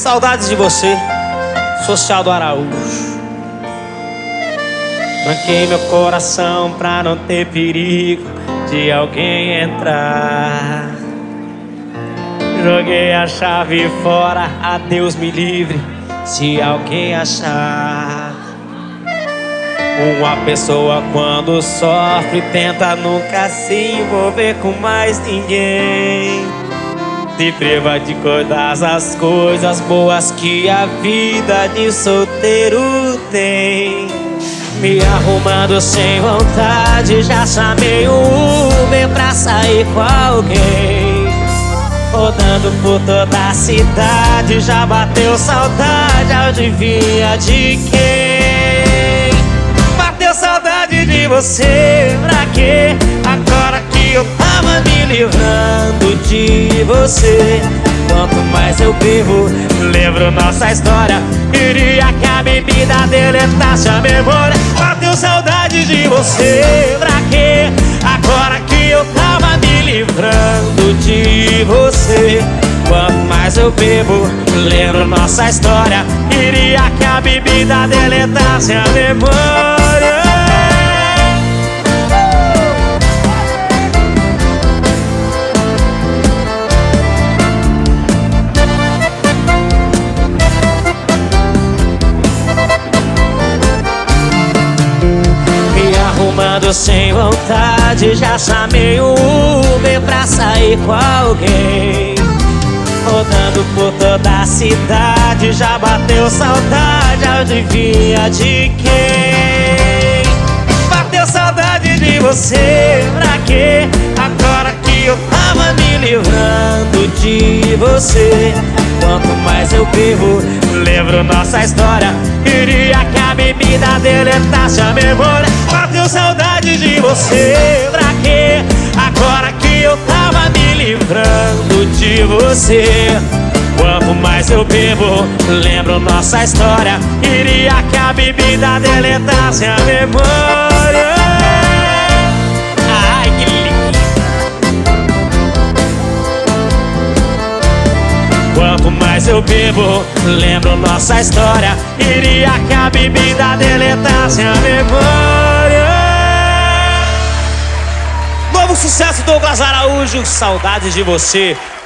Saudades de você, Social do Araújo. Tranquei meu coração pra não ter perigo de alguém entrar. Joguei a chave fora, a Deus me livre se alguém achar. Uma pessoa quando sofre tenta nunca se envolver com mais ninguém. Se priva de todas as coisas boas que a vida de solteiro tem. Me arrumando sem vontade, já chamei um Uber pra sair com alguém. Rodando por toda a cidade, já bateu saudade, adivinha de quem? Bateu saudade de você, pra quê? Agora que eu tava me livrando de você. Quanto mais eu bebo, lembro nossa história. Queria que a bebida deletasse a memória. Bateu saudade de você, pra quê? Agora que eu tava me livrando de você. Quanto mais eu bebo, lembro nossa história. Queria que a bebida deletasse a memória. Arrumando sem vontade, já chamei um Uber pra sair com alguém. Rodando por toda a cidade, já bateu saudade, adivinha de quem? Bateu saudade de você, pra quê? Agora que eu tava me livrando de você. Quanto mais eu bebo, lembro nossa história. Queria que a bebida deletasse a memória. Bateu saudade de você, pra quê? Agora que eu tava me livrando de você. Quanto mais eu bebo, lembro nossa história. Queria que a bebida deletasse a memória. Ai, que lindo. Quanto mais eu bebo, lembro nossa história. Queria que a bebida deletasse a memória. Novo sucesso, Douglas Araújo, Saudades de Você.